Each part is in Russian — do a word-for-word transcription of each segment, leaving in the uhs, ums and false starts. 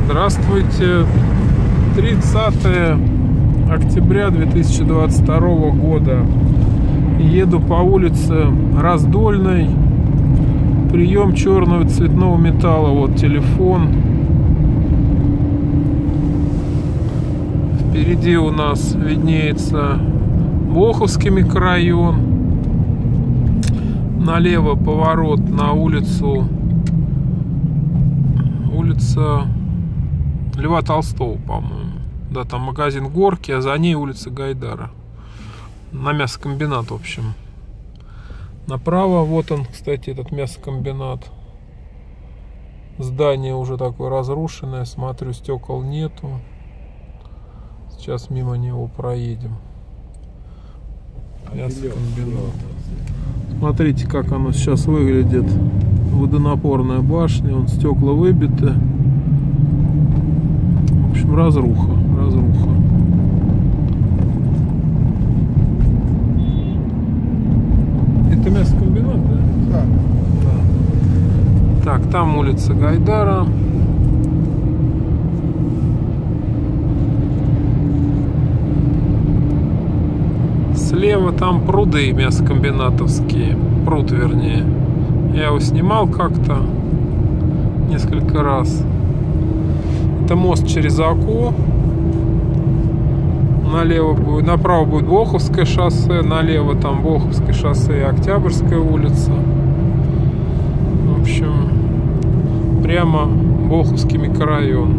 Здравствуйте! тридцатое октября две тысячи двадцать второго года. Еду по улице Раздольной. Прием черного цветного металла. Вот телефон. Впереди у нас виднеется Боховский микрорайон. Налево поворот на улицу улица Льва Толстого, по-моему. Да, там магазин Горки, а за ней улица Гайдара. На мясокомбинат, в общем. Направо, вот он, кстати, этот мясокомбинат. Здание уже такое разрушенное. Смотрю, стекол нету. Сейчас мимо него проедем. Мясокомбинат. Смотрите, как оно сейчас выглядит. Водонапорная башня, вон стекла выбиты. В общем, разруха, разруха. Это мясокомбинат, да? Да. Да. Так, там улица Гайдара. Слева там пруды мясокомбинатовские. Пруд, вернее. Я его снимал как-то несколько раз. Это мост через Оку. Налево будет, направо будет Боховское шоссе, налево там Боховское шоссе и Октябрьская улица. В общем, прямо Боховский микрорайон.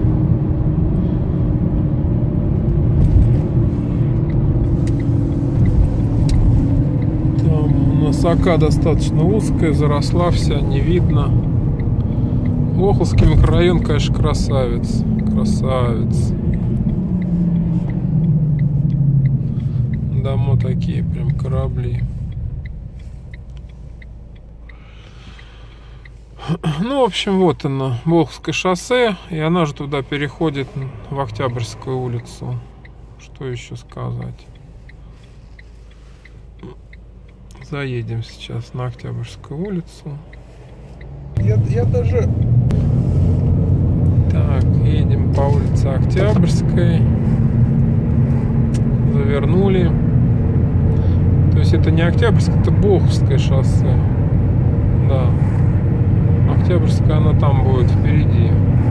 Сока достаточно узкая, заросла вся, не видно. Боховский микрорайон, конечно, красавец. Красавец. Дома такие, прям корабли. Ну, в общем, вот оно, Боховское шоссе. И она же туда переходит в Октябрьскую улицу. Что еще сказать? Заедем сейчас на Октябрьскую улицу. Я, я даже... Так, едем по улице Октябрьской. Завернули. То есть это не Октябрьское, это Боховское шоссе. Да. Октябрьская, она там будет впереди.